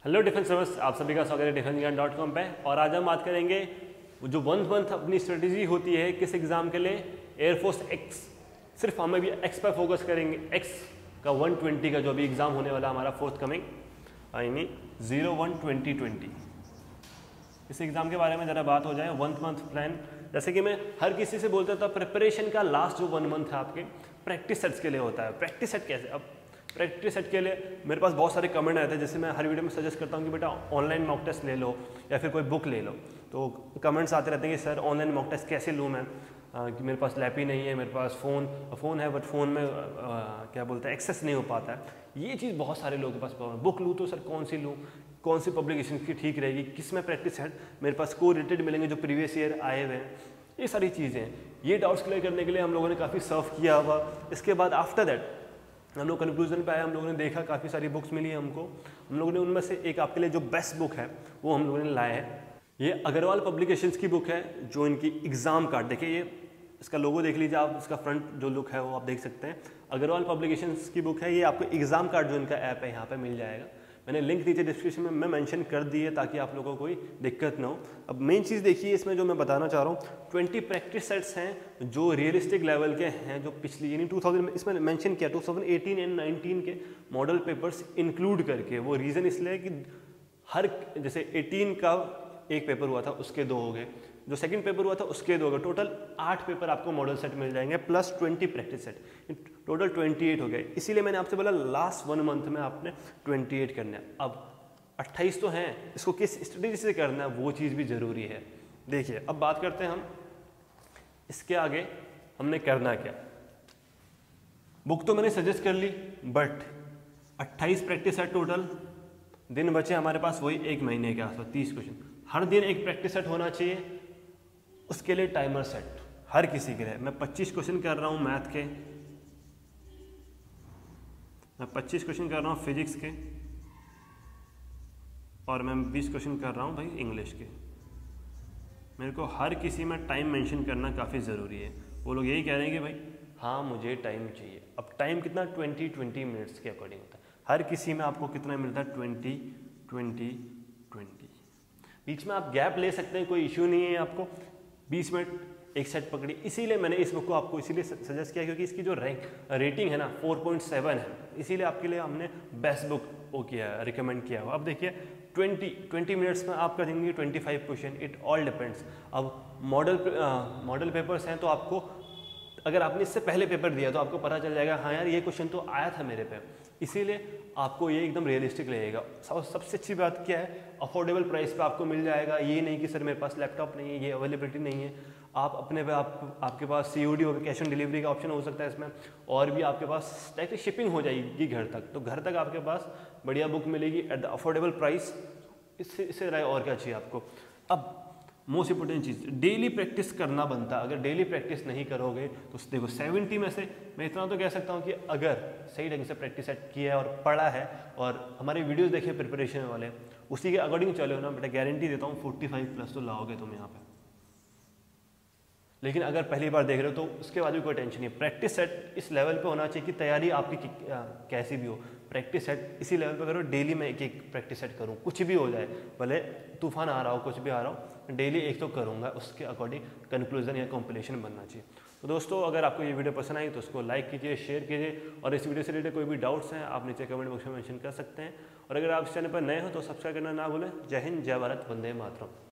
Hello defence service, आप सभी का स्वागत है defenseGyan.com पे। और आज हम बात करेंगे जो 1 मंथ अपनी स्ट्रेटेजी होती है किस एग्ज़ाम के लिए, एयरफोर्स एक्स। सिर्फ हम अभी एक्स पर फोकस करेंगे। एक्स का 120 का जो अभी एग्ज़ाम होने वाला हमारा फोर्थ कमिंग आई मीन 01-2020, इस एग्ज़ाम के बारे में ज़रा बात हो जाए। 1 मंथ प्लान, जैसे कि मैं हर किसी से बोलता था, प्रिपरेशन का लास्ट जो 1 मंथ है आपके प्रैक्टिस सेट्स के लिए होता है। प्रैक्टिस सेट कैसे? अब प्रैक्टिस सेट के लिए मेरे पास बहुत सारे कमेंट आए थे, जैसे मैं हर वीडियो में सजेस्ट करता हूँ कि बेटा ऑनलाइन मॉक टेस्ट ले लो या फिर कोई बुक ले लो। तो कमेंट्स आते रहते हैं कि सर ऑनलाइन मॉक टेस्ट कैसे लूँ मैं, कि मेरे पास लैप ही नहीं है, मेरे पास फ़ोन है बट फ़ोन में क्या बोलते हैं एक्सेस नहीं हो पाता है। ये चीज़ बहुत सारे लोगों के पास प्रॉब्लम। बुक लूँ तो सर कौन सी लूँ, कौन सी पब्लिकेशन की ठीक रहेगी, किस में प्रैक्टिस सेट मेरे पास को रिलेटेड मिलेंगे जो प्रीवियस ईयर आए हुए हैं। ये सारी चीज़ें, ये डाउट्स क्लियर करने के लिए हम लोगों ने काफ़ी सर्व किया हुआ। इसके बाद आफ्टर दैट हम लोग कंक्लूजन पे आए। हम लोगों ने देखा काफ़ी सारी बुक्स मिली हमको। हम लोगों ने उनमें से एक आपके लिए जो बेस्ट बुक है वो हम लोगों ने लाए है। ये अग्रवाल पब्लिकेशंस की बुक है, जो इनकी एग्ज़ाम कार्ड, देखिए ये इसका लोगो देख लीजिए आप, इसका फ्रंट जो लुक है वो आप देख सकते हैं। अग्रवाल पब्लिकेशंस की बुक है ये। आपको एग्ज़ाम कार्ड जो इनका ऐप है यहाँ पे मिल जाएगा। मैंने लिंक नीचे डिस्क्रिप्शन में मैं मेंशन कर दी है ताकि आप लोगों को कोई दिक्कत ना हो। अब मेन चीज़ देखिए इसमें जो मैं बताना चाह रहा हूँ, 20 प्रैक्टिस सेट्स हैं जो रियलिस्टिक लेवल के हैं, जो पिछली यानी 2000 में इसमें मेंशन किया 2018 एंड 19 के मॉडल पेपर्स इंक्लूड करके। वो रीज़न इसलिए कि हर जैसे 18 का एक पेपर हुआ था उसके 2 हो गए, जो सेकंड पेपर हुआ था उसके 2 हो गए, टोटल 8 पेपर आपको मॉडल सेट मिल जाएंगे प्लस 20 प्रैक्टिस सेट, टोटल 28 हो गए। इसीलिए मैंने आपसे बोला लास्ट 1 मंथ में आपने 28 करना है। अब 28 तो हैं, इसको किस स्ट्रेटेजी से करना है वो चीज़ भी ज़रूरी है। देखिए अब बात करते हैं हम इसके आगे हमने करना क्या। बुक तो मैंने सजेस्ट कर ली, बट 28 प्रैक्टिस सेट टोटल, दिन बचे हमारे पास वही 1 महीने के आसपास 30 क्वेश्चन। हर दिन एक प्रैक्टिस सेट होना चाहिए, उसके लिए टाइमर सेट हर किसी के लिए। मैं 25 क्वेश्चन कर रहा हूँ मैथ के, मैं 25 क्वेश्चन कर रहा हूँ फिजिक्स के, और मैं 20 क्वेश्चन कर रहा हूँ भाई इंग्लिश के। मेरे को हर किसी में टाइम मेंशन करना काफ़ी ज़रूरी है। वो लोग यही कह रहे हैं कि भाई हाँ मुझे टाइम चाहिए। अब टाइम कितना 20 मिनट्स के अकॉर्डिंग होता है। हर किसी में आपको कितना मिलता है 20 बीच में आप गैप ले सकते हैं, कोई इश्यू नहीं है। आपको 20 मिनट एक सेट पकड़ी। इसीलिए मैंने इस बुक को आपको इसीलिए सजेस्ट किया क्योंकि इसकी जो रेटिंग है ना 4.7 है, इसीलिए आपके लिए हमने बेस्ट बुक वो किया है, रिकमेंड किया हुआ। अब देखिए 20 मिनट्स में आप करेंगे 25 क्वेश्चन, इट ऑल डिपेंड्स। अब मॉडल पेपर्स हैं तो आपको, अगर आपने इससे पहले पेपर दिया तो आपको पता चल जाएगा हाँ यार ये क्वेश्चन तो आया था मेरे पे, इसीलिए आपको ये एकदम रियलिस्टिक लगेगा। सबसे अच्छी बात क्या है, अफोर्डेबल प्राइस पे आपको मिल जाएगा। ये नहीं कि सर मेरे पास लैपटॉप नहीं है, ये अवेलेबिलिटी नहीं है। आप अपने पे आपके पास COD हो, कैश ऑन डिलीवरी का ऑप्शन हो सकता है इसमें, और भी आपके पास डायरेक्ट शिपिंग हो जाएगी घर तक। तो घर तक आपके पास बढ़िया बुक मिलेगी एट द अफोर्डेबल प्राइस। इससे राय और क्या चाहिए आपको। अब मोस्ट इंपॉर्टेंट चीज़, डेली प्रैक्टिस करना बनता है। अगर डेली प्रैक्टिस नहीं करोगे तो देखो 70 में से मैं इतना तो कह सकता हूँ कि अगर सही ढंग से प्रैक्टिस सेट किया है और पढ़ा है और हमारे वीडियोस देखे प्रिपरेशन वाले, उसी के अकॉर्डिंग चले हो ना बेटा, गारंटी देता हूँ 45+ तो लाओगे तुम यहाँ पे। लेकिन अगर पहली बार देख रहे हो तो उसके बाद भी कोई टेंशन नहीं। प्रैक्टिस सेट इस लेवल पे होना चाहिए कि तैयारी आपकी कैसी भी हो, प्रैक्टिस सेट इसी लेवल पे करो। डेली मैं एक प्रैक्टिस सेट करूँ, कुछ भी हो जाए, भले तूफान आ रहा हो, कुछ भी आ रहा हो, डेली एक तो करूँगा। उसके अकॉर्डिंग कंक्लूजन या कॉम्पिलेशन बनना चाहिए। तो दोस्तों अगर आपको ये वीडियो पसंद आई तो उसको लाइक कीजिए, शेयर कीजिए, और इस वीडियो से रिलेटेड कोई भी डाउट्स हैं आप नीचे कमेंट बॉक्स में मेंशन कर सकते हैं। और अगर आप इस चैनल पर नए हो तो सब्सक्राइब करना ना भूलें। जय हिंद, जय भारत, वंदे मातरम।